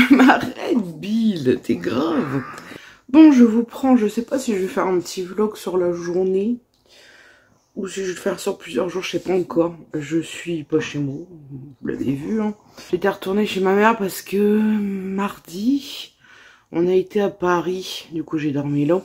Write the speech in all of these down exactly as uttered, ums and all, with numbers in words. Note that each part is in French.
M'arrête, Bill, t'es grave. Bon, je vous prends, je sais pas si je vais faire un petit vlog sur la journée ou si je vais le faire sur plusieurs jours, je sais pas encore. Je suis pas chez moi, vous l'avez vu. Hein. J'étais retournée chez ma mère parce que mardi, on a été à Paris. Du coup, j'ai dormi là.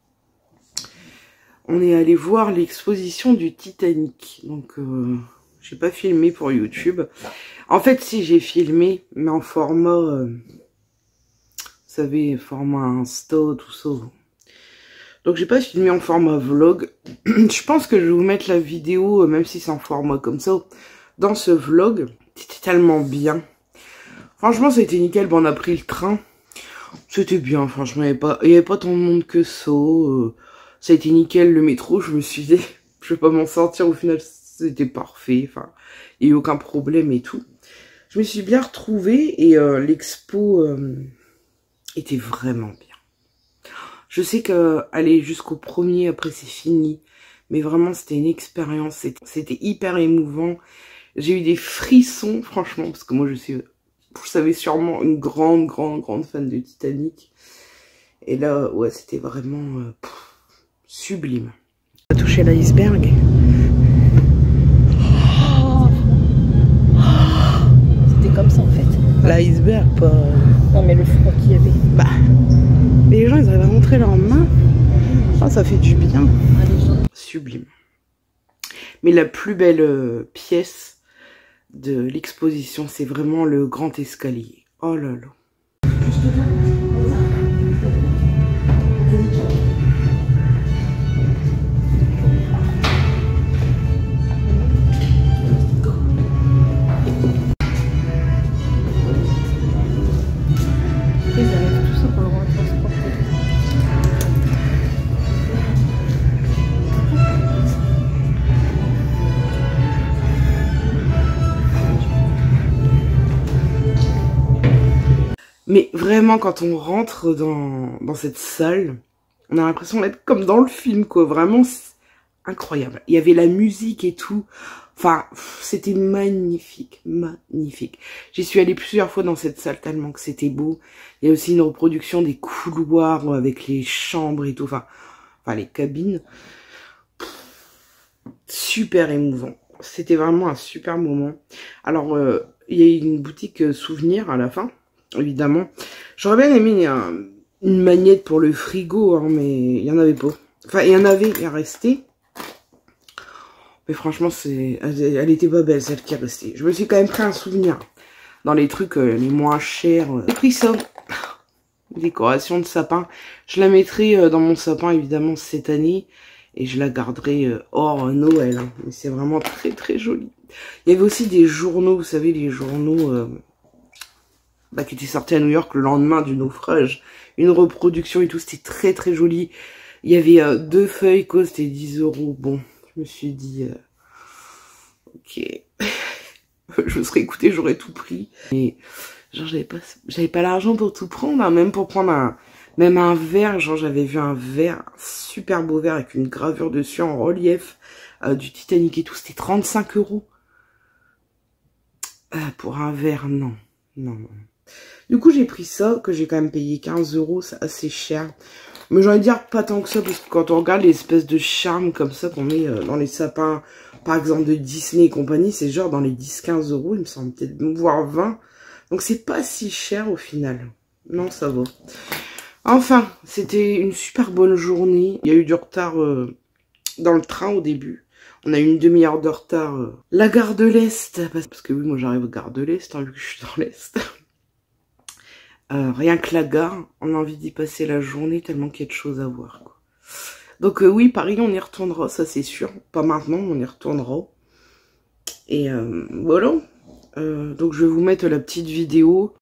On est allé voir l'exposition du Titanic. Donc, euh, j'ai pas filmé pour YouTube. En fait, si, j'ai filmé, mais en format... Euh, vous savez, format Insta, tout ça. Donc j'ai pas filmé en format vlog. Je pense que je vais vous mettre la vidéo, même si c'est en format comme ça, dans ce vlog. C'était tellement bien. Franchement, ça a été nickel. Bon, on a pris le train. C'était bien, franchement. Il n'y avait pas, il y avait pas tant de monde que ça. Euh, ça a été nickel. Le métro, je me suis dit, je vais pas m'en sortir. Au final, c'était parfait. Enfin, il n'y a eu aucun problème et tout. Je me suis bien retrouvée et euh, l'expo... Euh, était vraiment bien. Je sais que aller jusqu'au premier, après c'est fini. Mais vraiment, c'était une expérience. C'était hyper émouvant. J'ai eu des frissons, franchement. Parce que moi, je suis, vous savez sûrement, une grande, grande, grande fan de Titanic. Et là, ouais, c'était vraiment euh, pff, sublime. On a touché l'iceberg. C'était comme ça, en fait. L'iceberg, pas... Non, mais le froid qu'il y avait. Bah, les gens, ils arrivent à montrer leurs mains. Oh, ça fait du bien. Sublime. Mais la plus belle euh, pièce de l'exposition, c'est vraiment le grand escalier. Oh là là. Mais vraiment, quand on rentre dans, dans cette salle, on a l'impression d'être comme dans le film, quoi. Vraiment, c'est incroyable. Il y avait la musique et tout. Enfin, c'était magnifique, magnifique. J'y suis allée plusieurs fois dans cette salle tellement que c'était beau. Il y a aussi une reproduction des couloirs avec les chambres et tout. Enfin, enfin les cabines. Super émouvant. C'était vraiment un super moment. Alors, euh, il y a une boutique euh, souvenir à la fin. Évidemment. J'aurais bien aimé un, une magnette pour le frigo, hein, mais il n'y en avait pas. Enfin, il y en avait, il est resté. Mais franchement, c'est, elle, elle était pas belle, celle qui est restée. Je me suis quand même pris un souvenir. Dans les trucs euh, les moins chers. Euh. J'ai pris ça. Décoration de sapin. Je la mettrai euh, dans mon sapin, évidemment, cette année. Et je la garderai euh, hors Noël. Hein. Mais c'est vraiment très, très joli. Il y avait aussi des journaux, vous savez, les journaux... Euh, Bah, qui était sorti à New York le lendemain du naufrage. Une reproduction et tout, c'était très très joli. Il y avait euh, deux feuilles, quoi, c'était dix euros. Bon, je me suis dit, euh, ok, je serais écoutée, j'aurais tout pris. Mais genre, j'avais pas, j'avais pas l'argent pour tout prendre, hein, même pour prendre un, même un verre. Genre, j'avais vu un verre, un super beau verre avec une gravure dessus en relief euh, du Titanic et tout. C'était trente-cinq euros. Euh, pour un verre, non, non, non. Du coup, j'ai pris ça, que j'ai quand même payé quinze euros, c'est assez cher. Mais j'ai envie de dire pas tant que ça, parce que quand on regarde les espèces de charmes comme ça qu'on met dans les sapins, par exemple de Disney et compagnie, c'est genre dans les dix à quinze euros, il me semble peut-être, voire vingt. Donc c'est pas si cher au final. Non, ça va. Enfin, c'était une super bonne journée. Il y a eu du retard euh, dans le train au début. On a eu une demi-heure de retard. Euh, la gare de l'Est, parce que oui, moi j'arrive à gare de l'Est, hein, vu que je suis dans l'Est. Euh, rien que la gare, on a envie d'y passer la journée tellement qu'il y a de choses à voir, quoi. Donc euh, oui, Paris, on y retournera, ça c'est sûr. Pas maintenant, on y retournera. Et euh, voilà. Euh, donc je vais vous mettre la petite vidéo.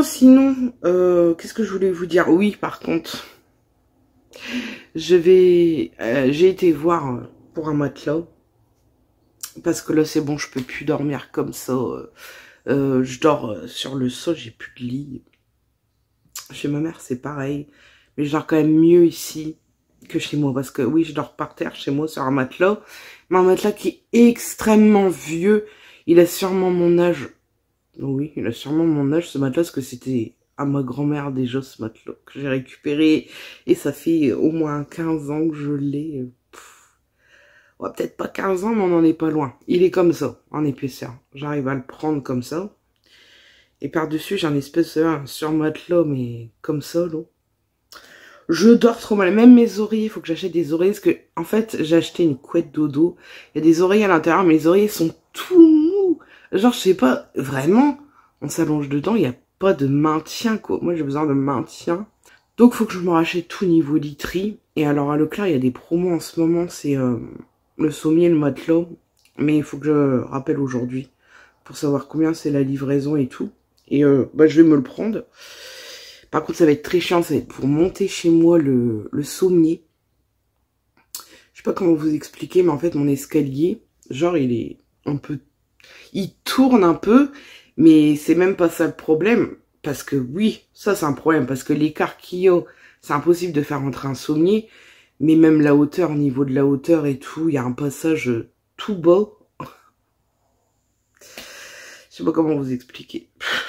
sinon, euh, qu'est-ce que je voulais vous dire? Oui, par contre, je vais, euh, j'ai été voir pour un matelas. Parce que là, c'est bon, je peux plus dormir comme ça. Euh, euh, je dors sur le sol, j'ai plus de lit. Chez ma mère, c'est pareil. Mais je dors quand même mieux ici que chez moi. Parce que oui, je dors par terre chez moi sur un matelas. Mais un matelas qui est extrêmement vieux. Il a sûrement mon âge. Oui, il a sûrement mon âge, ce matelas, parce que c'était à ma grand-mère déjà, ce matelas, que j'ai récupéré. Et ça fait au moins quinze ans que je l'ai. Ouais, peut-être pas quinze ans, mais on n'en est pas loin. Il est comme ça, en épaisseur. J'arrive à le prendre comme ça. Et par-dessus, j'ai un espèce de surmatelas, mais comme ça, là. Je dors trop mal. Même mes oreillers, il faut que j'achète des oreillers. Parce que, en fait, j'ai acheté une couette dodo. Il y a des oreillers à l'intérieur, mais les oreillers sont tout mous. Genre, je sais pas, vraiment, on s'allonge dedans, il n'y a pas de maintien, quoi. Moi, j'ai besoin de maintien. Donc, il faut que je me rachète tout niveau literie. Et alors, à Leclerc, il y a des promos en ce moment, c'est euh, le sommier, le matelas. Mais il faut que je rappelle aujourd'hui pour savoir combien c'est la livraison et tout. Et euh, bah, je vais me le prendre. Par contre, ça va être très chiant, ça va être pour monter chez moi le, le sommier. Je sais pas comment vous expliquer, mais en fait, mon escalier, genre, il est un peu... Il tourne un peu, mais c'est même pas ça le problème. Parce que oui, ça c'est un problème, parce que l'écart qu'il y a, c'est impossible de faire rentrer un sommier. Mais même la hauteur, au niveau de la hauteur et tout, il y a un passage tout bas. Je sais pas comment vous expliquer.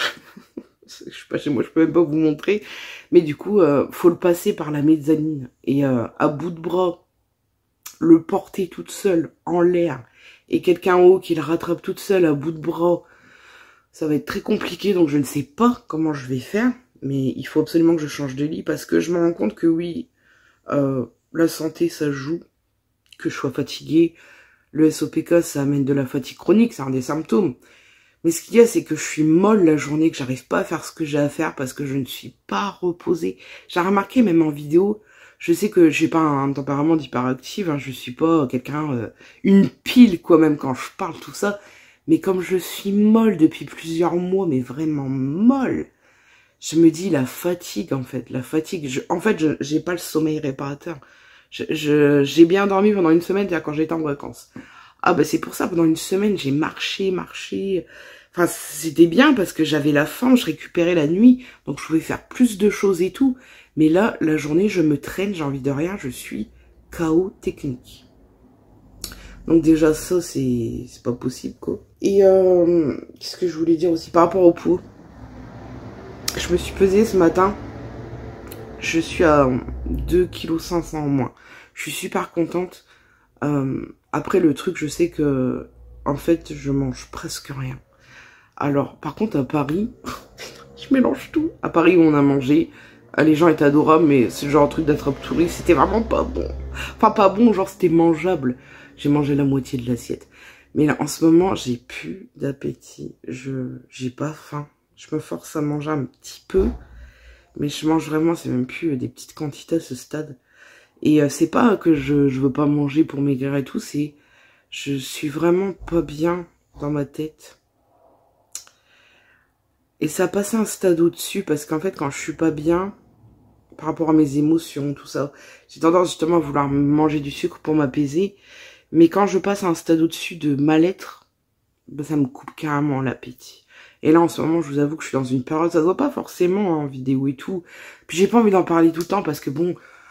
Je suis pas chez moi, je peux même pas vous montrer. Mais du coup, euh, faut le passer par la mezzanine. Et euh, à bout de bras, le porter toute seule en l'air. Et quelqu'un en haut qui le rattrape toute seule à bout de bras. Ça va être très compliqué, donc je ne sais pas comment je vais faire. Mais il faut absolument que je change de lit. Parce que je me rends compte que oui, euh, la santé, ça joue. Que je sois fatiguée. Le S O P K, ça amène de la fatigue chronique, c'est un des symptômes. Mais ce qu'il y a, c'est que je suis molle la journée, que j'arrive pas à faire ce que j'ai à faire parce que je ne suis pas reposée. J'ai remarqué, même en vidéo, je sais que j'ai pas un tempérament d'hyperactive, hein, je suis pas quelqu'un, euh, une pile quoi, même quand je parle tout ça. Mais comme je suis molle depuis plusieurs mois, mais vraiment molle, je me dis la fatigue en fait, la fatigue. Je, en fait, je j'ai pas le sommeil réparateur. Je, je, j'ai bien dormi pendant une semaine, c'est-à-dire quand j'étais en vacances. Ah bah c'est pour ça, pendant une semaine, j'ai marché, marché. Enfin, c'était bien parce que j'avais la faim, je récupérais la nuit, donc je pouvais faire plus de choses et tout. Mais là, la journée, je me traîne, j'ai envie de rien, je suis K O technique. Donc déjà, ça, c'est c'est pas possible, quoi. Et euh, qu'est-ce que je voulais dire aussi par rapport au poids? Je me suis pesée ce matin, je suis à deux virgule cinq kilos en moins. Je suis super contente. Euh, après, le truc, je sais que, en fait, je mange presque rien. Alors, par contre, à Paris, je mélange tout. À Paris, où on a mangé, les gens étaient adorables, mais c'est le genre de truc d'attrape-touris, c'était vraiment pas bon. Enfin, pas bon, genre, c'était mangeable. J'ai mangé la moitié de l'assiette. Mais là, en ce moment, j'ai plus d'appétit. Je, j'ai pas faim. Je me force à manger un petit peu. Mais je mange vraiment, c'est même plus des petites quantités à ce stade. Et euh, c'est pas que je, je veux pas manger pour maigrir et tout, c'est... Je suis vraiment pas bien dans ma tête. Et ça a passé un stade au-dessus parce qu'en fait, quand je suis pas bien, par rapport à mes émotions, tout ça, j'ai tendance justement à vouloir manger du sucre pour m'apaiser. Mais quand je passe à un stade au-dessus de mal-être, ben, ça me coupe carrément l'appétit. Et là, en ce moment, je vous avoue que je suis dans une période, ça se voit pas forcément en vidéo et tout. Puis j'ai pas envie d'en parler tout le temps parce que bon...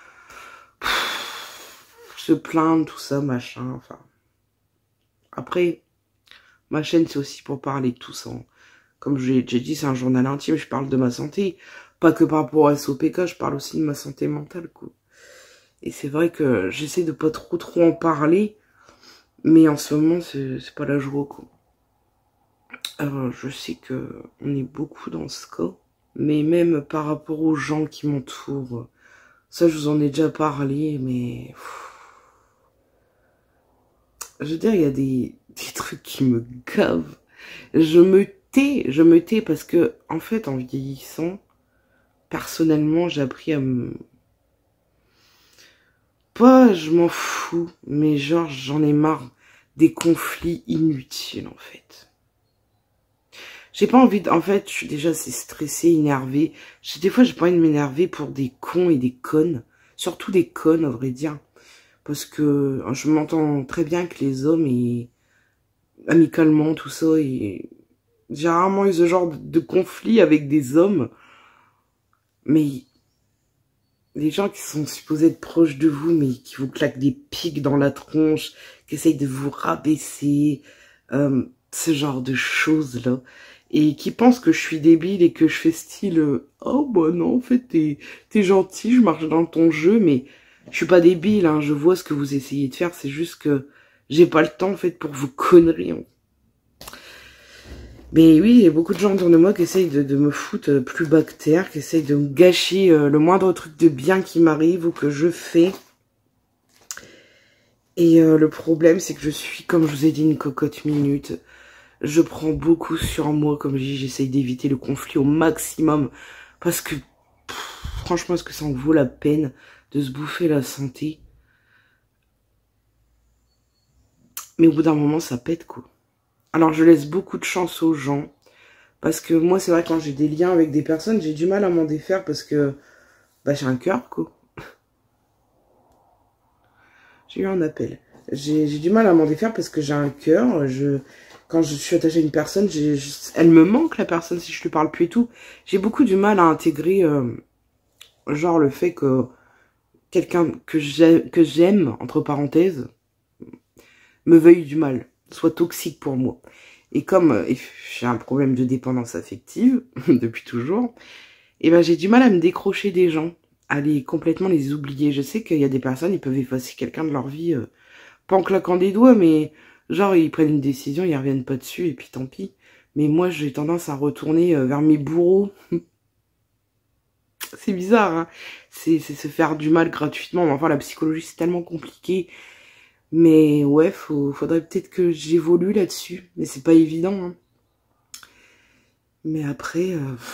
se plaindre, tout ça, machin, enfin... Après, ma chaîne, c'est aussi pour parler de tout ça. Comme j'ai dit, c'est un journal intime, je parle de ma santé. Pas que par rapport à S O P K, je parle aussi de ma santé mentale, quoi. Et c'est vrai que j'essaie de pas trop trop en parler, mais en ce moment, c'est pas la joie, quoi. Alors, je sais que on est beaucoup dans ce cas, mais même par rapport aux gens qui m'entourent, ça, je vous en ai déjà parlé, mais... Je veux dire, il y a des, des trucs qui me gavent. Je me tais, je me tais parce que, en fait, en vieillissant, personnellement, j'ai appris à me... Pas, je m'en fous, mais genre, j'en ai marre des conflits inutiles, en fait. J'ai pas envie de... En fait, je suis déjà assez stressée, énervée. J'ai Des fois, j'ai pas envie de m'énerver pour des cons et des connes. Surtout des connes, à vrai dire. Parce que je m'entends très bien avec les hommes et... amicalement, tout ça. Et j'ai rarement eu ce genre de, de conflit avec des hommes. Mais... les gens qui sont supposés être proches de vous, mais qui vous claquent des pics dans la tronche, qui essayent de vous rabaisser, euh, ce genre de choses-là, et qui pensent que je suis débile et que je fais style euh, « Oh bah non, en fait, t'es t'es gentil, je marche dans ton jeu, mais je suis pas débile, hein, je vois ce que vous essayez de faire, c'est juste que j'ai pas le temps, en fait, pour vos conneries. Hein. » Mais oui, il y a beaucoup de gens autour de moi qui essayent de, de me foutre plus bactère, qui essayent de me gâcher euh, le moindre truc de bien qui m'arrive ou que je fais. Et euh, le problème, c'est que je suis, comme je vous ai dit, une cocotte minute. Je prends beaucoup sur moi, comme je dis, j'essaye d'éviter le conflit au maximum. Parce que, pff, franchement, est-ce que ça en vaut la peine de se bouffer la santé? Mais au bout d'un moment, ça pète, quoi. Alors, je laisse beaucoup de chance aux gens. Parce que moi, c'est vrai, quand j'ai des liens avec des personnes, j'ai du mal à m'en défaire parce que bah, j'ai un cœur, quoi. J'ai eu un appel. J'ai du mal à m'en défaire parce que j'ai un cœur. Je, quand je suis attachée à une personne, je, elle me manque, la personne, si je lui parle plus et tout. J'ai beaucoup du mal à intégrer, euh, genre, le fait que quelqu'un que j'aime, entre parenthèses, me veuille du mal, soit toxique pour moi. Et comme euh, j'ai un problème de dépendance affective, depuis toujours, et ben j'ai du mal à me décrocher des gens, à les complètement les oublier. Je sais qu'il y a des personnes, ils peuvent effacer quelqu'un de leur vie, euh, pas en claquant des doigts, mais genre ils prennent une décision, ils reviennent pas dessus, et puis tant pis. Mais moi, j'ai tendance à retourner euh, vers mes bourreaux. C'est bizarre, hein, c'est se faire du mal gratuitement. Enfin, la psychologie, c'est tellement compliqué. Mais ouais, faut, faudrait peut-être que j'évolue là-dessus. Mais c'est pas évident. Hein. Mais après... Il euh...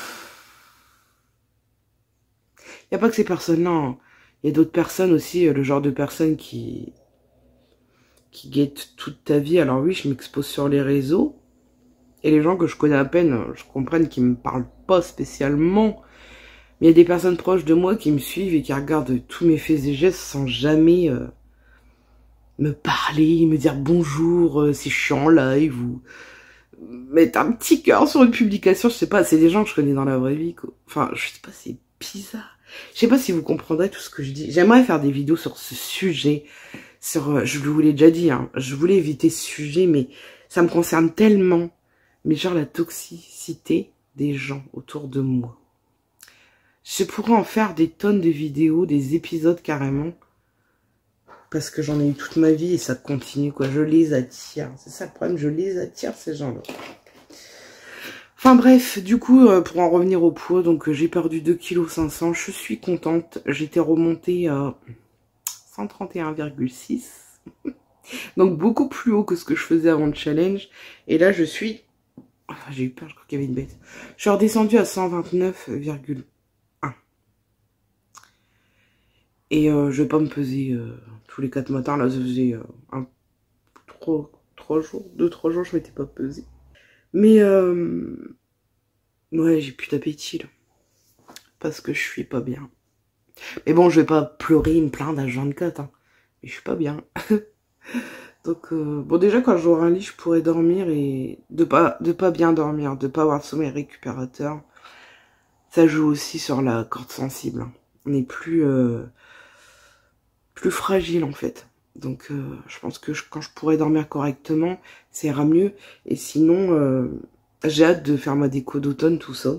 n'y a pas que ces personnes-là. Hein. Il y a d'autres personnes aussi, le genre de personnes qui... qui guettent toute ta vie. Alors oui, je m'expose sur les réseaux. Et les gens que je connais à peine, je comprends qu'ils me parlent pas spécialement. Mais il y a des personnes proches de moi qui me suivent et qui regardent tous mes faits et gestes sans jamais... Euh... me parler, me dire bonjour euh, si je suis en live ou mettre un petit cœur sur une publication, je sais pas, c'est des gens que je connais dans la vraie vie, quoi. Enfin, je sais pas, c'est bizarre. Je sais pas si vous comprendrez tout ce que je dis. J'aimerais faire des vidéos sur ce sujet, sur, euh, je vous l'ai déjà dit, hein, je voulais éviter ce sujet, mais ça me concerne tellement, mais genre la toxicité des gens autour de moi. Je pourrais en faire des tonnes de vidéos, des épisodes carrément, parce que j'en ai eu toute ma vie et ça continue, quoi. Je les attire. C'est ça le problème, je les attire, ces gens-là. Enfin bref, du coup, pour en revenir au poids, donc j'ai perdu deux virgule cinq cents kilos. Je suis contente. J'étais remontée à cent trente et un virgule six. Donc beaucoup plus haut que ce que je faisais avant le challenge. Et là, je suis... Enfin, j'ai eu peur, je crois qu'il y avait une bête. Je suis redescendue à cent vingt-neuf virgule un. Et euh, je vais pas me peser... Euh... tous les quatre matins, là, ça faisait euh, un, trois, trois jours, deux, trois jours, je m'étais pas pesée. Mais, euh, ouais, j'ai plus d'appétit, là. Parce que je suis pas bien. Mais bon, je vais pas pleurer, me plaindre à vingt-quatre, hein. Mais je suis pas bien. Donc, euh, bon, déjà, quand j'aurai un lit, je pourrais dormir et de pas, de pas bien dormir, de pas avoir de sommeil récupérateur. Ça joue aussi sur la corde sensible. Hein. On est plus... Euh, plus fragile en fait. Donc euh, je pense que je, quand je pourrai dormir correctement, ça ira mieux. Et sinon, euh, j'ai hâte de faire ma déco d'automne, tout ça.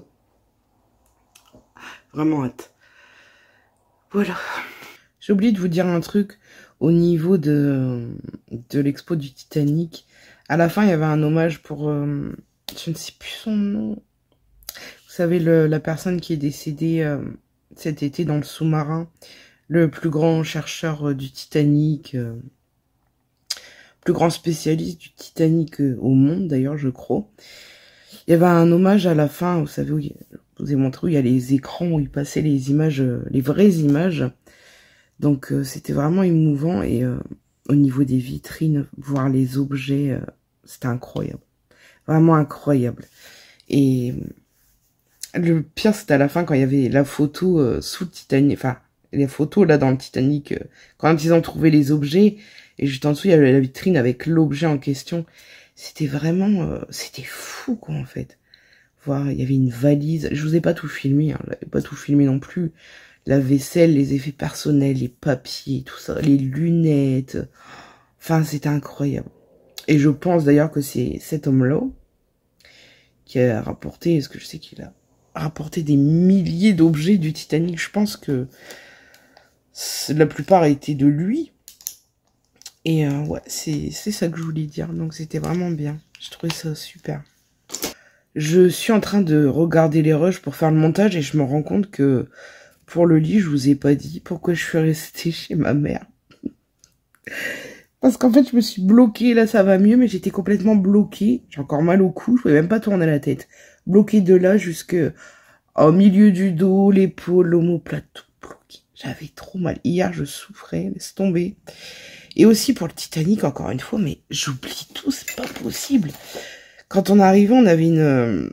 Vraiment hâte. Voilà. J'ai oublié de vous dire un truc au niveau de, de l'expo du Titanic. À la fin, il y avait un hommage pour... Euh, je ne sais plus son nom. Vous savez, le, la personne qui est décédée euh, cet été dans le sous-marin. Le plus grand chercheur du Titanic, euh, plus grand spécialiste du Titanic euh, au monde, d'ailleurs, je crois. Il y avait un hommage à la fin, vous savez, où il, je vous ai montré où il y a les écrans où il passait les images, euh, les vraies images. Donc, euh, c'était vraiment émouvant. Et euh, au niveau des vitrines, voir les objets, euh, c'était incroyable. Vraiment incroyable. Et le pire, c'était à la fin quand il y avait la photo euh, sous le Titanic, enfin, les photos là dans le Titanic, euh, quand ils ont trouvé les objets, et juste en dessous, il y avait la vitrine avec l'objet en question. C'était vraiment, euh, c'était fou quoi en fait. Voir, il y avait une valise, je vous ai pas tout filmé, hein, je pas tout filmé non plus. La vaisselle, les effets personnels, les papiers, tout ça, les lunettes. Enfin, c'était incroyable. Et je pense d'ailleurs que c'est cet homme-là qui a rapporté, est-ce que je sais qu'il a rapporté des milliers d'objets du Titanic. Je pense que la plupart étaient de lui. Et euh, ouais, c'est ça que je voulais dire. Donc c'était vraiment bien. Je trouvais ça super. Je suis en train de regarder les rushs pour faire le montage et je me rends compte que pour le lit, je vous ai pas dit pourquoi je suis restée chez ma mère. Parce qu'en fait, je me suis bloquée. Là, ça va mieux, mais j'étais complètement bloquée. J'ai encore mal au cou. Je pouvais même pas tourner la tête. Bloquée de là jusqu'au milieu du dos, l'épaule, l'omoplate, tout bloqué. J'avais trop mal. Hier, je souffrais. Laisse tomber. Et aussi pour le Titanic, encore une fois, mais j'oublie tout. C'est pas possible. Quand on arrivait, on avait une euh,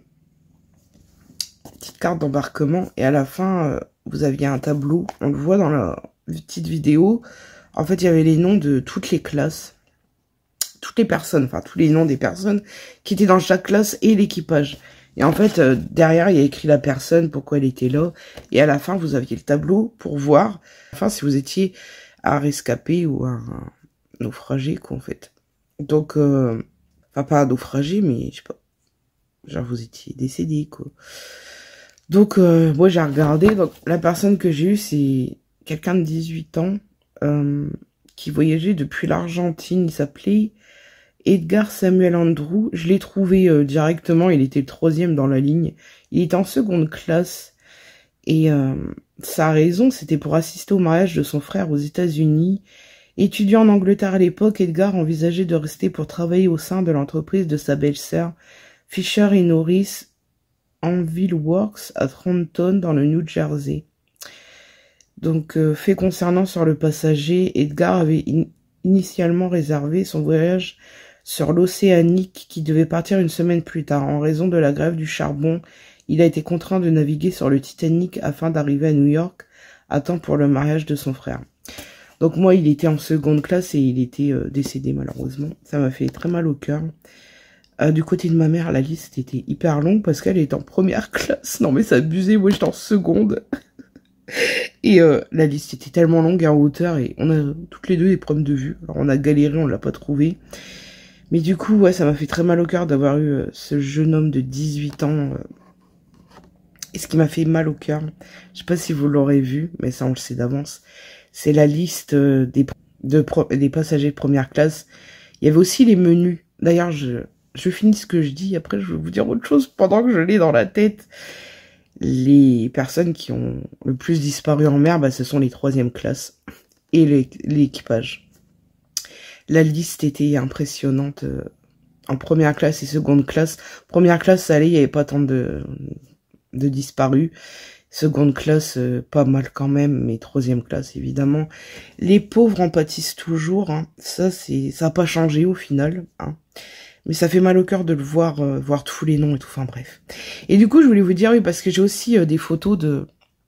petite carte d'embarquement. Et à la fin, euh, vous aviez un tableau. On le voit dans la petite vidéo. En fait, il y avait les noms de toutes les classes, toutes les personnes, enfin, tous les noms des personnes qui étaient dans chaque classe et l'équipage. Et en fait, euh, derrière, il y a écrit la personne, pourquoi elle était là. Et à la fin, vous aviez le tableau pour voir, enfin, si vous étiez un rescapé ou un, un naufragé, quoi, en fait. Donc, euh, enfin, pas un naufragé, mais je sais pas, genre, vous étiez décédé, quoi. Donc, euh, moi, j'ai regardé, donc, la personne que j'ai eue, c'est quelqu'un de dix-huit ans, Euh, qui voyageait depuis l'Argentine. Il s'appelait Edgar Samuel Andrew. Je l'ai trouvé euh, directement, il était le troisième dans la ligne. Il était en seconde classe. Et euh, sa raison, c'était pour assister au mariage de son frère aux États-Unis. Étudiant en Angleterre à l'époque, Edgar envisageait de rester pour travailler au sein de l'entreprise de sa belle-sœur, Fisher et Norris Anvil Works, à Trenton, dans le New Jersey. Donc, euh, fait concernant sur le passager, Edgar avait in initialement réservé son voyage sur l'Océanique qui devait partir une semaine plus tard. En raison de la grève du charbon, il a été contraint de naviguer sur le Titanic afin d'arriver à New York à temps pour le mariage de son frère. Donc moi, il était en seconde classe et il était euh, décédé malheureusement. Ça m'a fait très mal au cœur. Euh, du côté de ma mère, la liste était hyper longue parce qu'elle était en première classe. Non mais ça abusait, moi j'étais en seconde. Et euh, la liste était tellement longue en hauteur et on a toutes les deux des problèmes de vue. Alors on a galéré, on l'a pas trouvé. Mais du coup, ouais, ça m'a fait très mal au cœur d'avoir eu euh, ce jeune homme de dix-huit ans. Euh, et ce qui m'a fait mal au cœur, je sais pas si vous l'aurez vu, mais ça on le sait d'avance, c'est la liste euh, des, de pro des passagers de première classe. Il y avait aussi les menus. D'ailleurs, je, je finis ce que je dis, après je vais vous dire autre chose pendant que je l'ai dans la tête. Les personnes qui ont le plus disparu en mer, bah, ce sont les troisième classes et l'équipage. La liste était impressionnante euh, en première classe et seconde classe. Première classe, ça allait, il n'y avait pas tant de, de disparus. Seconde classe, euh, pas mal quand même, mais troisième classe, évidemment. Les pauvres en pâtissent toujours, hein. Ça, c'est, ça n'a pas changé au final, hein. Mais ça fait mal au cœur de le voir, euh, voir tous les noms et tout, enfin bref. Et du coup, je voulais vous dire, oui, parce que j'ai aussi euh, des photos de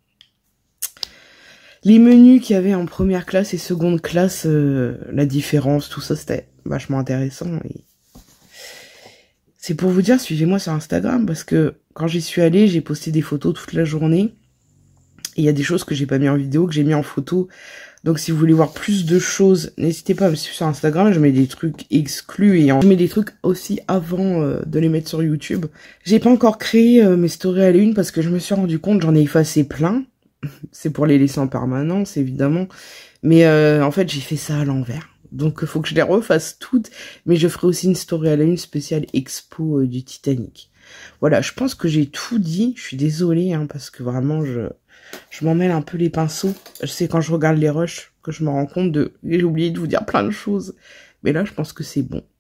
les menus qu'il y avait en première classe et seconde classe, euh, la différence, tout ça, c'était vachement intéressant. Et c'est pour vous dire, suivez-moi sur Instagram, parce que quand j'y suis allée, j'ai posté des photos toute la journée. Et il y a des choses que j'ai pas mis en vidéo, que j'ai mis en photo. Donc si vous voulez voir plus de choses, n'hésitez pas à me suivre sur Instagram, je mets des trucs exclus et je mets des trucs aussi avant euh, de les mettre sur YouTube. J'ai pas encore créé euh, mes stories à la une parce que je me suis rendu compte, j'en ai effacé plein. C'est pour les laisser en permanence évidemment. Mais euh, en fait j'ai fait ça à l'envers. Donc il faut que je les refasse toutes. Mais je ferai aussi une story à la une spéciale expo euh, du Titanic. Voilà, je pense que j'ai tout dit. Je suis désolée hein, parce que vraiment je... Je m'en mêle un peu les pinceaux. Je sais quand je regarde les rushs que je me rends compte de... J'ai oublié de vous dire plein de choses. Mais là, je pense que c'est bon.